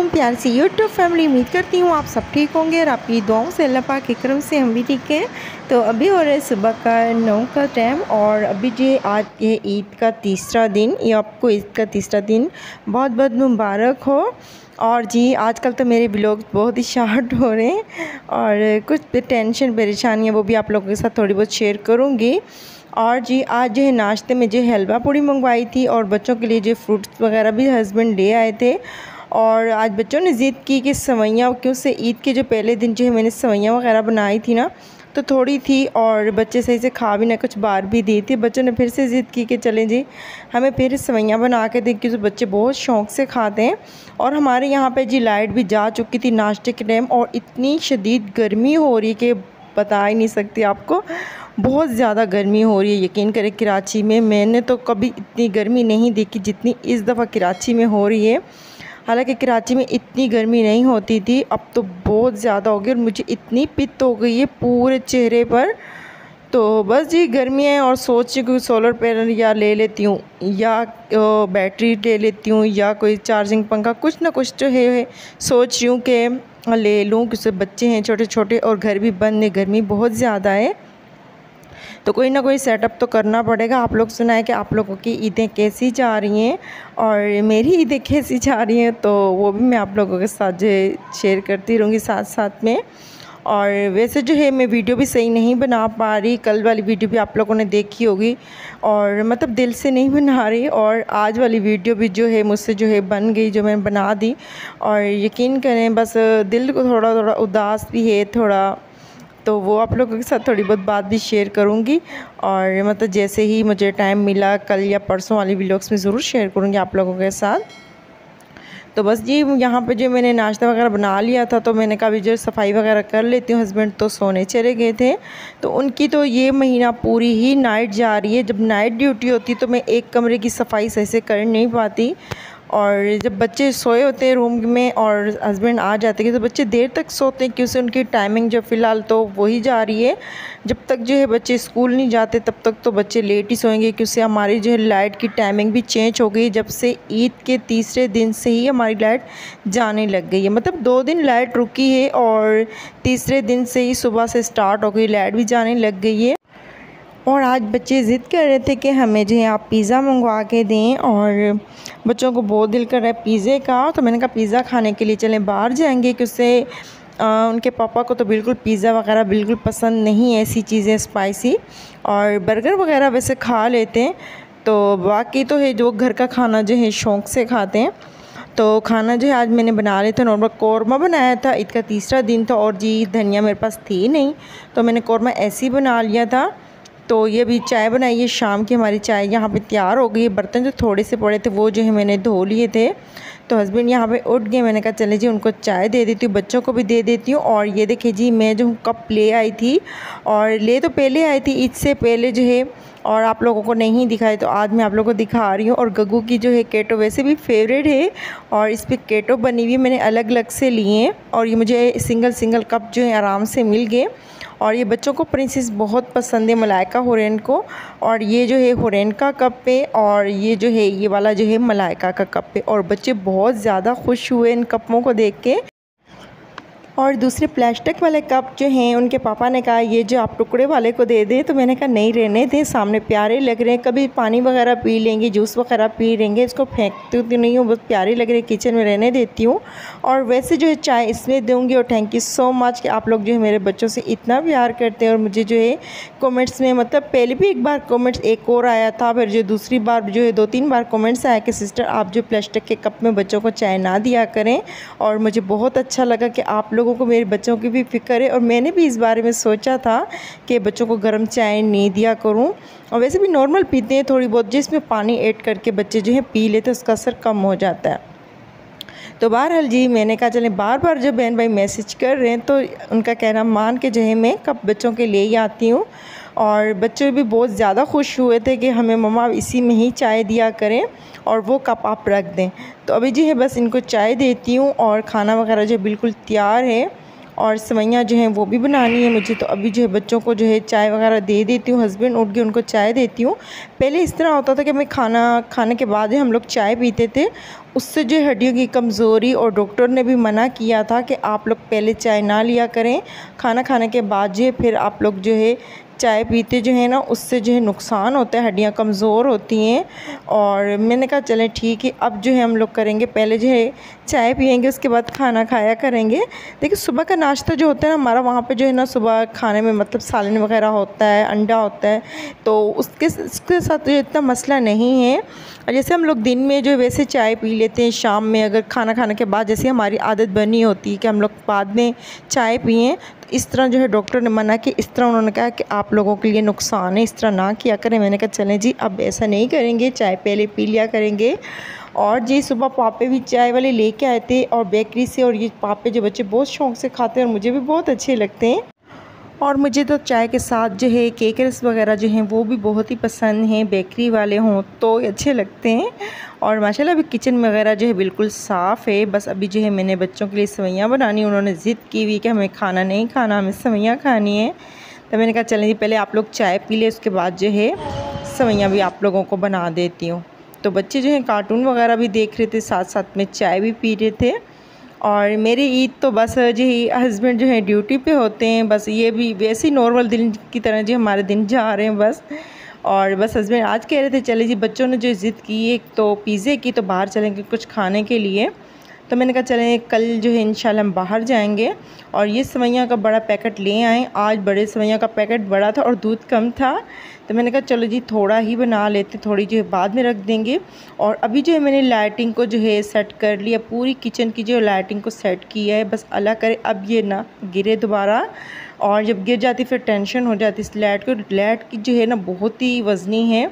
अलैकुम प्यार सी YouTube family. उम्मीद करती हूँ आप सब ठीक होंगे और आपकी दुआओं से अल्लाह पाक के करम से हम भी ठीक हैं। तो अभी हो रहा है सुबह का 9 का टाइम और अभी जी आज ये ईद का तीसरा दिन, ये आपको ईद का तीसरा दिन बहुत बहुत मुबारक हो। और जी आजकल तो मेरे ब्लॉग बहुत ही शॉर्ट हो रहे हैं और कुछ टेंशन परेशानी है वो भी आप लोगों के साथ थोड़ी बहुत शेयर करूँगी। और जी आज जो है नाश्ते में जो हलवा पूड़ी मंगवाई थी और बच्चों के लिए जो फ्रूट्स वगैरह भी हस्बैंड ले आए थे। और आज बच्चों ने ज़िद की कि सवैयाँ, क्यों से ईद के जो पहले दिन जो है मैंने सवैयाँ वगैरह बनाई थी ना, तो थोड़ी थी और बच्चे सही से खा भी ना, कुछ बार भी दी थी। बच्चों ने फिर से ज़िद की कि चलें जी हमें फिर सवैयाँ बना के दें, क्योंकि बच्चे बहुत शौक़ से खाते हैं। और हमारे यहाँ पे जी लाइट भी जा चुकी थी नाश्ते के टाइम और इतनी शदीद गर्मी हो रही है कि बता ही नहीं सकती आपको, बहुत ज़्यादा गर्मी हो रही है। यकीन करें कराची में मैंने तो कभी इतनी गर्मी नहीं देखी जितनी इस दफ़ा कराची में हो रही है। हालांकि कराची में इतनी गर्मी नहीं होती थी, अब तो बहुत ज़्यादा हो गई और मुझे इतनी पित्त हो गई है पूरे चेहरे पर। तो बस जी गर्मी है और सोच रही हूँ सोलर पैनल या ले लेती हूँ या बैटरी ले लेती हूँ या कोई चार्जिंग पंखा, कुछ ना कुछ जो है सोच रही हूँ कि ले लूँ, क्योंकि बच्चे हैं छोटे छोटे और घर भी बंद है, गर्मी बहुत ज़्यादा है। तो कोई ना कोई सेटअप तो करना पड़ेगा। आप लोग सुनाएं कि आप लोगों की ईदें कैसी जा रही हैं और मेरी ईदें कैसी जा रही हैं, तो वो भी मैं आप लोगों के साथ जो है शेयर करती रहूँगी साथ साथ में। और वैसे जो है मैं वीडियो भी सही नहीं बना पा रही, कल वाली वीडियो भी आप लोगों ने देखी होगी और मतलब दिल से नहीं बना रही, और आज वाली वीडियो भी जो है मुझसे जो है बन गई, जो मैंने बना दी। और यकीन करें बस दिल को थोड़ा थोड़ा उदास भी है थोड़ा, तो वो आप लोगों के साथ थोड़ी बहुत बात भी शेयर करूँगी। और मतलब जैसे ही मुझे टाइम मिला कल या परसों वाली व्लॉग्स में ज़रूर शेयर करूँगी आप लोगों के साथ। तो बस जी यहाँ पे जो मैंने नाश्ता वगैरह बना लिया था, तो मैंने कहा जो सफाई वगैरह कर लेती हूँ। हस्बैंड तो सोने चले गए थे, तो उनकी तो ये महीना पूरी ही नाइट जा रही है। जब नाइट ड्यूटी होती तो मैं एक कमरे की सफाई सही से कर नहीं पाती, और जब बच्चे सोए होते हैं रूम में और हस्बैंड आ जाते हैं तो बच्चे देर तक सोते हैं, क्योंकि उनकी टाइमिंग जो फ़िलहाल तो वही जा रही है। जब तक जो है बच्चे स्कूल नहीं जाते तब तक तो बच्चे लेट ही सोएंगे, क्योंकि हमारी जो है लाइट की टाइमिंग भी चेंज हो गई। जब से ईद के तीसरे दिन से ही हमारी लाइट जाने लग गई है, मतलब 2 दिन लाइट रुकी है और तीसरे दिन से ही सुबह से स्टार्ट हो गई, लाइट भी जाने लग गई है। और आज बच्चे ज़िद कर रहे थे कि हमें जो है आप पिज़्ज़ा मंगवा के दें, और बच्चों को बहुत दिल कर रहा है पिज़्ज़े का। तो मैंने कहा पिज़्ज़ा खाने के लिए चलें बाहर जाएंगे, क्योंकि उनके पापा को तो बिल्कुल पिज़्ज़ा वगैरह बिल्कुल पसंद नहीं है, ऐसी चीज़ें स्पाइसी। और बर्गर वगैरह वैसे खा लेते हैं, तो बाकी तो है जो घर का खाना जो है शौक़ से खाते हैं। तो खाना जो है आज मैंने बना लिया था, नॉर्मल कौरमा बनाया था। ईद का तीसरा दिन था और जी धनिया मेरे पास थी नहीं, तो मैंने कौरमा ऐसे ही बना लिया था। तो ये भी चाय बनाई है, शाम की हमारी चाय यहाँ पे तैयार हो गई। बर्तन जो थोड़े से पड़े थे वो जो है मैंने धो लिए थे, तो हस्बैंड यहाँ पे उठ गए। मैंने कहा चले जी उनको चाय दे देती हूँ, बच्चों को भी दे देती हूँ। और ये देखिए जी मैं जो कप ले आई थी, और ले तो पहले आई थी ईद से पहले जो है, और आप लोगों को नहीं दिखाई तो आज मैं आप लोगों को दिखा रही हूँ। और गग्गू की जो है केटो वैसे भी फेवरेट है, और इस पर केटो बनी हुई मैंने अलग अलग से लिए हैं, और ये मुझे सिंगल सिंगल कप जो है आराम से मिल गए। और ये बच्चों को प्रिंसेस बहुत पसंद है, मलाइका हुरैन को। और ये जो है हुरैन का कप है और ये जो है ये वाला जो है मलाइका का कप है, और बच्चे बहुत ज़्यादा खुश हुए इन कपों को देख के। और दूसरे प्लास्टिक वाले कप जो हैं उनके पापा ने कहा ये जो आप टुकड़े वाले को दे दें, तो मैंने कहा नहीं रहने दें, सामने प्यारे लग रहे हैं, कभी पानी वगैरह पी लेंगे, जूस वगैरह पी लेंगे, इसको फेंकती तो नहीं हूँ, बस प्यारे लग रहे किचन में रहने देती हूँ। और वैसे जो है चाय इसमें दूँगी। और थैंक यू सो मच कि आप लोग जो है मेरे बच्चों से इतना प्यार करते हैं। और मुझे जो है कमेंट्स में, मतलब पहले भी एक बार कमेंट्स एक और आया था, फिर जो दूसरी बार जो है 2-3 बार कमेंट्स आया कि सिस्टर आप जो प्लास्टिक के कप में बच्चों को चाय ना दिया करें। और मुझे बहुत अच्छा लगा कि आप लोगों को मेरे बच्चों की भी फ़िक्र है, और मैंने भी इस बारे में सोचा था कि बच्चों को गर्म चाय नहीं दिया करूं। और वैसे भी नॉर्मल पीते हैं थोड़ी बहुत, जिसमें पानी ऐड करके बच्चे जो है पी लेते हैं, उसका असर कम हो जाता है। तो बहरहाल जी मैंने कहा चलें, बार बार जो बहन भाई मैसेज कर रहे हैं तो उनका कहना मान के जो है मैं कप बच्चों के ले ही आती हूँ। और बच्चे भी बहुत ज़्यादा खुश हुए थे कि हमें मम्मा इसी में ही चाय दिया करें और वो कप आप रख दें। तो अभी जो है बस इनको चाय देती हूँ और खाना वगैरह जो बिल्कुल तैयार है, और सेवइयाँ जो हैं वो भी बनानी है मुझे। तो अभी जो है बच्चों को जो है चाय वगैरह दे देती हूँ, हस्बैंड उठ के उनको चाय देती हूँ। पहले इस तरह होता था कि मैं खाना खाने के बाद ही हम लोग चाय पीते थे, उससे जो हड्डियों की कमज़ोरी, और डॉक्टर ने भी मना किया था कि आप लोग पहले चाय ना लिया करें, खाना खाने के बाद जो है फिर आप लोग जो है चाय पीते जो है ना, उससे जो है नुकसान होता है, हड्डियाँ कमज़ोर होती हैं। और मैंने कहा चलें ठीक है, अब जो है हम लोग करेंगे, पहले जो है चाय पियेंगे, उसके बाद खाना खाया करेंगे। देखिए सुबह का नाश्ता जो होता है ना हमारा, वहाँ पे जो है ना सुबह खाने में मतलब सालन वगैरह होता है, अंडा होता है, तो उसके साथ जो इतना मसला नहीं है। और जैसे हम लोग दिन में जो है वैसे चाय पी लेते हैं, शाम में अगर खाना खाने के बाद जैसे हमारी आदत बनी होती है कि हम लोग बाद में चाय पिएँ, तो इस तरह जो है डॉक्टर ने मना कि इस तरह उन्होंने कहा कि आप लोगों के लिए नुकसान है, इस तरह ना किया करें। मैंने कहा चलें जी अब ऐसा नहीं करेंगे, चाय पहले पी लिया करेंगे। और जी सुबह पापे भी चाय वाले लेके आए थे और बेकरी से, और ये पापे जो बच्चे बहुत शौक़ से खाते हैं और मुझे भी बहुत अच्छे लगते हैं। और मुझे तो चाय के साथ जो है केकर्स वगैरह जो हैं वो भी बहुत ही पसंद हैं, बेकरी वाले हों तो अच्छे लगते हैं। और माशाल्लाह अभी किचन वगैरह जो है बिल्कुल साफ़ है। बस अभी जो है मैंने बच्चों के लिए सेवइयाँ बनानी, उन्होंने ज़िद की हुई कि हमें खाना नहीं खाना, हमें सेवइयाँ खानी है। तो मैंने कहा चलें जी पहले आप लोग चाय पी लें, उसके बाद जो है सेवइयाँ भी आप लोगों को बना देती हूँ। तो बच्चे जो हैं कार्टून वगैरह भी देख रहे थे, साथ साथ में चाय भी पी रहे थे। और मेरी ईद तो बस जी हस्बैंड जो है ड्यूटी पे होते हैं, बस ये भी वैसे ही नॉर्मल दिन की तरह जी हमारे दिन जा रहे हैं बस। और बस हस्बैंड आज कह रहे थे चले जी, बच्चों ने जो ज़िद की एक तो पिज़्ज़े की, तो बाहर चलेंगे कुछ खाने के लिए। तो मैंने कहा चलें कल जो है इंशाल्लाह हम बाहर जाएंगे। और ये सेवइयाँ का बड़ा पैकेट ले आए, आज बड़े सेवइयाँ का पैकेट बड़ा था और दूध कम था, तो मैंने कहा चलो जी थोड़ा ही बना लेते, थोड़ी जो है बाद में रख देंगे। और अभी जो है मैंने लाइटिंग को जो है सेट कर लिया, पूरी किचन की जो लाइटिंग को सेट किया है, बस अल्लाह करे अब ये ना गिरे दोबारा। और जब गिर जाती फिर टेंशन हो जाती इस लाइट को। लाइट की जो है ना बहुत ही वज़नी है,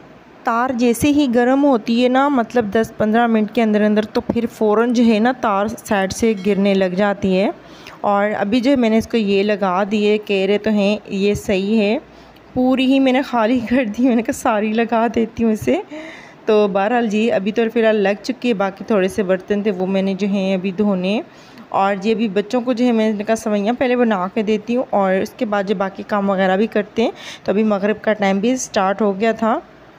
तार जैसे ही गर्म होती है ना, मतलब 10-15 मिनट के अंदर अंदर तो फिर फ़ौरन जो है ना तार साइड से गिरने लग जाती है। और अभी जो है मैंने इसको ये लगा दिए, कह रहे तो हैं ये सही है, पूरी ही मैंने खाली कर दी, मैंने कहा सारी लगा देती हूँ इसे। तो बहरहाल जी अभी तो फ़िलहाल लग चुकी है, बाकी थोड़े से बर्तन थे वो मैंने जो हैं अभी धोने। और ये अभी बच्चों को जो है मैंने कहा सेवइयाँ पहले बना के देती हूँ और उसके बाद जो बाकी काम वगैरह भी करते हैं। तो अभी मगरिब का टाइम भी स्टार्ट हो गया था,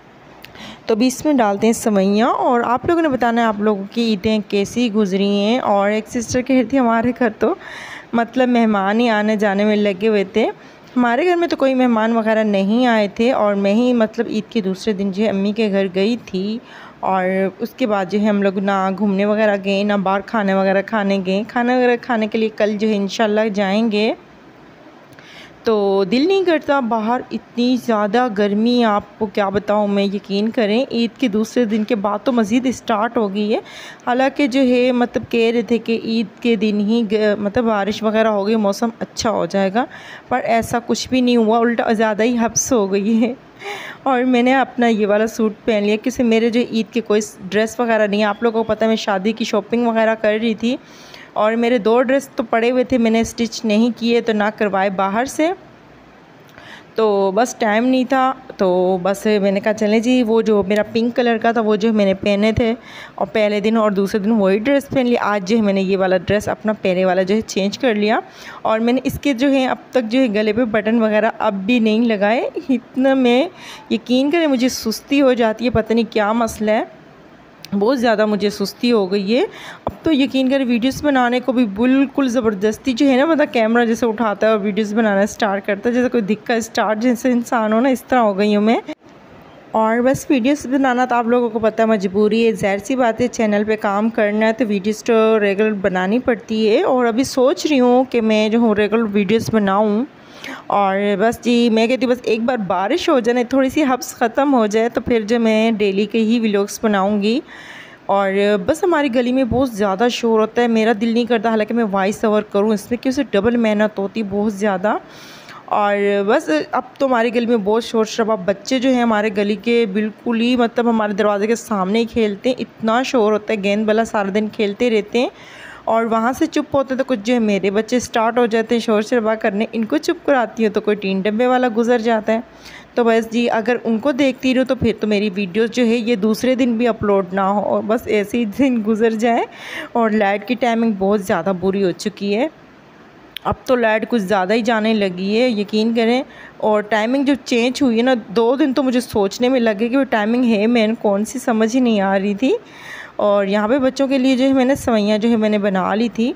तो अभी इसमें डालते हैं सेवइयाँ। और आप लोगों ने बताना है आप लोगों की ईदें कैसी गुजरी हैं। और एक सिस्टर कह रही थी हमारे घर तो मतलब मेहमान ही आने जाने में लगे हुए थे। हमारे घर में तो कोई मेहमान वगैरह नहीं आए थे, और मैं ही मतलब ईद के दूसरे दिन जो है अम्मी के घर गई थी। और उसके बाद जो है हम लोग ना घूमने वगैरह गए, ना बाहर खाने वगैरह खाने गए। खाना वगैरह खाने के लिए कल जो है इंशाल्लाह जाएंगे। तो दिल नहीं करता बाहर, इतनी ज़्यादा गर्मी आपको क्या बताऊँ मैं, यकीन करें ईद के दूसरे दिन के बाद तो मज़ीद स्टार्ट हो गई है। हालांकि जो है मतलब कह रहे थे कि ईद के दिन ही मतलब बारिश वगैरह हो गई, मौसम अच्छा हो जाएगा, पर ऐसा कुछ भी नहीं हुआ, उल्टा ज़्यादा ही हब्स हो गई है। और मैंने अपना ये वाला सूट पहन लिया क्योंकि मेरे जो ईद के कोई ड्रेस वगैरह नहीं है। आप लोगों को पता है मैं शादी की शॉपिंग वगैरह कर रही थी, और मेरे 2 ड्रेस तो पड़े हुए थे, मैंने स्टिच नहीं किए तो ना करवाए बाहर से, तो बस टाइम नहीं था। तो बस मैंने कहा चलें जी, वो जो मेरा पिंक कलर का था वो जो मैंने पहने थे, और पहले दिन और दूसरे दिन वही ड्रेस पहन लिया। आज जो है मैंने ये वाला ड्रेस अपना पहले वाला जो है चेंज कर लिया। और मैंने इसके जो है अब तक जो है गले पे बटन वगैरह अब भी नहीं लगाए। इतना मैं यकीन करें मुझे सुस्ती हो जाती है, पता नहीं क्या मसला है, बहुत ज़्यादा मुझे सुस्ती हो गई है। अब तो यकीन करें वीडियोस बनाने को भी बिल्कुल ज़बरदस्ती जो है ना, मतलब कैमरा जैसे उठाता है और वीडियोस बनाना स्टार्ट करता है, जैसे कोई दिक्कत स्टार्ट जैसे इंसान हो ना, इस तरह हो गई हूँ मैं। और बस वीडियोस बनाना तो आप लोगों को पता है मजबूरी है, ज़ाहिर सी बात है, चैनल पे काम करना है तो वीडियोस तो रेगुलर बनानी पड़ती है। और अभी सोच रही हूँ कि मैं जो हूँ रेगुलर वीडियोस बनाऊँ। और बस जी मैं कहती हूँ बस एक बार बारिश हो जाए, थोड़ी सी हब्स ख़त्म हो जाए, तो फिर जो मैं डेली के ही व्लॉग्स बनाऊँगी। और बस हमारी गली में बहुत ज़्यादा शोर होता है, मेरा दिल नहीं करता हालांकि मैं वॉइस ओवर करूँ इसमें, क्योंकि उसे डबल मेहनत होती बहुत ज़्यादा। और बस अब तो हमारी गली में बहुत शोर शराबा, बच्चे जो हैं हमारे गली के बिल्कुल ही मतलब हमारे दरवाजे के सामने ही खेलते हैं, इतना शोर होता है, गेंद बल्ला सारा दिन खेलते रहते हैं। और वहाँ से चुप होते तो कुछ जो है मेरे बच्चे स्टार्ट हो जाते हैं शोर शराबा करने, इनको चुप कराती हूँ तो कोई टीन डब्बे वाला गुजर जाता है। तो बस जी अगर उनको देखती रहूँ तो फिर तो मेरी वीडियोस जो है ये दूसरे दिन भी अपलोड ना हो, और बस ऐसे ही दिन गुजर जाए। और लाइट की टाइमिंग बहुत ज़्यादा बुरी हो चुकी है, अब तो लाइट कुछ ज़्यादा ही जाने लगी है, यकीन करें। और टाइमिंग जो चेंज हुई है ना, 2 दिन तो मुझे सोचने में लगे कि वो टाइमिंग है मेन कौन सी, समझ ही नहीं आ रही थी। और यहाँ पे बच्चों के लिए जो है मैंने सेवइयाँ जो है मैंने बना ली थी,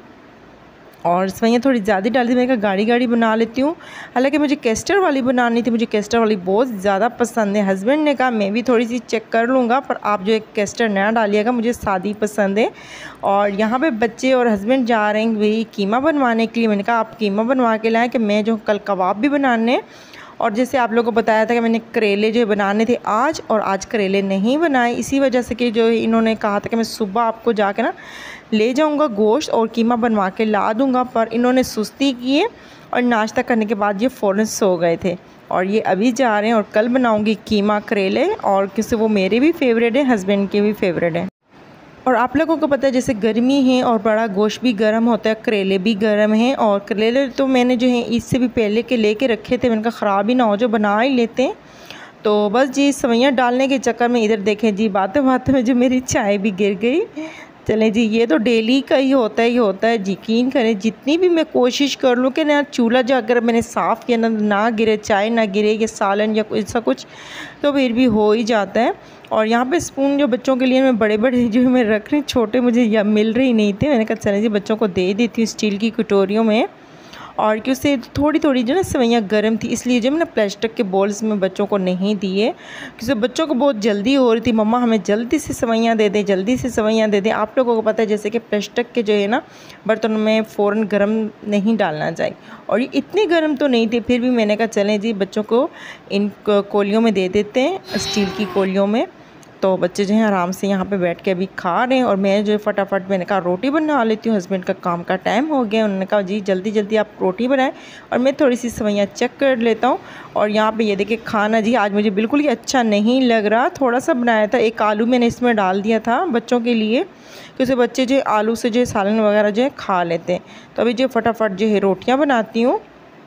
और सेवइयाँ थोड़ी ज़्यादा डाली थी। मैंने कहा गाढ़ी गाढ़ी बना लेती हूँ। हालांकि मुझे केस्टर वाली बनानी थी, मुझे केस्टर वाली बहुत ज़्यादा पसंद है। हस्बैंड ने कहा मैं भी थोड़ी सी चेक कर लूँगा, पर आप जो है केस्टर ना डालिएगा, मुझे सादी पसंद है। और यहाँ पे बच्चे और हस्बैंड जा रहे हैं वही कीमा बनवाने के लिए। मैंने कहा आप कीमा बनवा के लाएँ कि मैं जो कल कबाब भी बनाने। और जैसे आप लोगों को बताया था कि मैंने करेले जो बनाने थे आज, और आज करेले नहीं बनाए, इसी वजह से कि जो इन्होंने कहा था कि मैं सुबह आपको जाके ना ले जाऊंगा गोश्त और कीमा बनवा के ला दूंगा, पर इन्होंने सुस्ती किए और नाश्ता करने के बाद ये फ़ौरन सो गए थे। और ये अभी जा रहे हैं, और कल बनाऊंगी कीमा करेले, और क्योंकि वो मेरे भी फेवरेट है, हस्बैंड के भी फेवरेट है। और आप लोगों को पता है जैसे गर्मी है और बड़ा गोश्त भी गर्म होता है, करेले भी गर्म हैं। और करेले तो मैंने जो है इससे भी पहले के लेके रखे थे, मैंने कहा ख़राब ही ना हो, जो बना ही लेते हैं। तो बस जी सेवइयाँ डालने के चक्कर में इधर देखें जी बातें बातें में जो मेरी चाय भी गिर गई। चलें जी, ये तो डेली का ही होता है, यकीन करें जितनी भी मैं कोशिश कर लूँ कि ना चूल्हा जो अगर मैंने साफ़ किया ना गिरे, चाय ना गिरे, या सालन या ऐसा कुछ, तो फिर भी हो ही जाता है। और यहाँ पे स्पून जो बच्चों के लिए मैं बड़े बड़े जो मैं रख रही, छोटे मुझे या मिल रही नहीं थे। मैंने कहा चलें जी बच्चों को दे देती हूँ स्टील की कटोरियों में। और क्योंकि थोड़ी थोड़ी जो ना सेवइयाँ गर्म थी, इसलिए जो मैंने प्लास्टिक के बॉल्स में बच्चों को नहीं दिए, क्योंकि बच्चों को बहुत जल्दी हो रही थी, मम्मा हमें जल्दी से सेवइयाँ दे दें, जल्दी से सेवइयाँ दे दें। आप लोगों को पता है जैसे कि प्लास्टिक के जो है ना बर्तनों में फ़ौरन गर्म नहीं डालना चाहिए, और ये इतनी गर्म तो नहीं थी, फिर भी मैंने कहा चलें जी बच्चों को इन कोलियों में दे देते हैं, स्टील की कोलियों में। तो बच्चे जो हैं आराम से यहाँ पे बैठ के अभी खा रहे हैं, और मैं जो फटाफट मैंने कहा रोटी बना लेती हूँ, हस्बैंड का काम का टाइम हो गया, उन्होंने कहा जी जल्दी जल्दी आप रोटी बनाएं, और मैं थोड़ी सी सेवइयाँ चेक कर लेता हूँ। और यहाँ पे ये देखिए खाना जी आज मुझे बिल्कुल ही अच्छा नहीं लग रहा, थोड़ा सा बनाया था, एक आलू मैंने इसमें डाल दिया था बच्चों के लिए, क्योंकि बच्चे जो आलू से जो सालन वगैरह जो है खा लेते हैं। तो अभी जो फटाफट जो है रोटियाँ बनाती हूँ,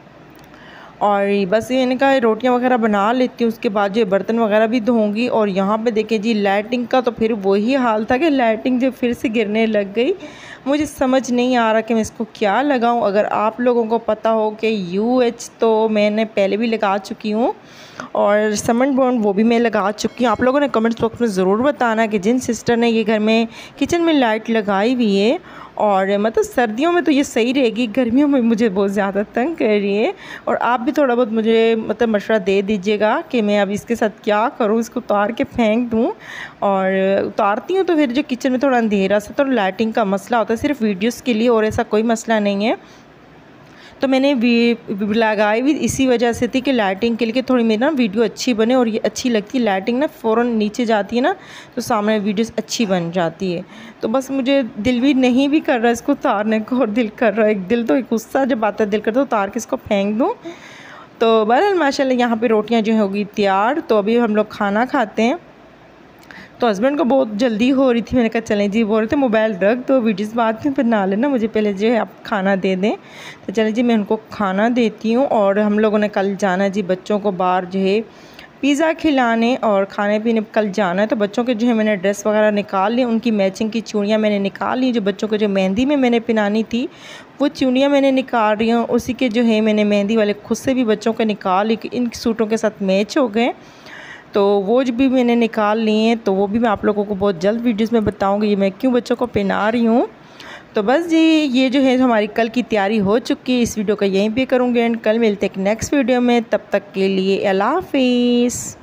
और बस ये मैंने कहा रोटियां वगैरह बना लेती हूँ, उसके बाद जो बर्तन वगैरह भी धोऊंगी। और यहाँ पे देखिए जी लाइटिंग का तो फिर वही हाल था कि लाइटिंग जो फिर से गिरने लग गई। मुझे समझ नहीं आ रहा कि मैं इसको क्या लगाऊं। अगर आप लोगों को पता हो कि UH तो मैंने पहले भी लगा चुकी हूँ, और समन बॉन्ड वो भी मैं लगा चुकी हूँ। आप लोगों ने कमेंट्स बॉक्स में ज़रूर बताना कि जिन सिस्टर ने ये घर में किचन में लाइट लगाई हुई है, और मतलब सर्दियों में तो ये सही रहेगी, गर्मियों में मुझे बहुत ज़्यादा तंग कर रही है। और आप भी थोड़ा बहुत मुझे मतलब मशवरा दे दीजिएगा कि मैं अब इसके साथ क्या करूँ, इसको उतार के फेंक दूँ। और उतारती हूँ तो फिर जो किचन में थोड़ा अंधेरा सा, तो लाइटिंग का मसला होता है सिर्फ वीडियोस के लिए, और ऐसा कोई मसला नहीं है। तो मैंने लगाई भी इसी वजह से थी कि लाइटिंग के लिए, थोड़ी मेरी ना वीडियो अच्छी बने, और ये अच्छी लगती है लाइटिंग ना फ़ौरन नीचे जाती है ना, तो सामने वीडियोस अच्छी बन जाती है। तो बस मुझे दिल भी नहीं भी कर रहा है इसको उतारने को, और दिल कर रहा है, एक दिल तो एक गुस्सा जब आता है, दिल करता है उतार के इसको फेंक दूँ। तो बहरहाल माशाल्लाह यहाँ पे रोटियाँ जो होगी तैयार। तो अभी हम लोग खाना खाते हैं। तो हस्बैंड को बहुत जल्दी हो रही थी, मैंने कहा चलें जी, बोल रहे थे मोबाइल रख दो, वीडियोस बाद में बना लेना, मुझे पहले जो है आप खाना दे दें। तो चलें जी मैं उनको खाना देती हूँ। और हम लोगों ने कल जाना जी बच्चों को बाहर जो है पिज़्ज़ा खिलाने और खाने पीने कल जाना है। तो बच्चों के जो है मैंने ड्रेस वगैरह निकाल ली, उनकी मैचिंग की चूड़ियाँ मैंने निकाल ली, जो बच्चों को जो मेहंदी में मैंने पहनानी थी वो चूड़ियाँ मैंने निकाल रही हूँ। उसी के जो है मैंने मेहंदी वाले खुद से भी बच्चों के निकाल ली कि इन सूटों के साथ मैच हो गए, तो वो जो भी मैंने निकाल लिए हैं, तो वो भी मैं आप लोगों को बहुत जल्द वीडियोस में बताऊंगी ये मैं क्यों बच्चों को पहना रही हूँ। तो बस जी ये जो है हमारी कल की तैयारी हो चुकी है। इस वीडियो का यहीं पे करूँगी एंड कल मिलते हैं एक नेक्स्ट वीडियो में। तब तक के लिए अल्लाह हाफिज़।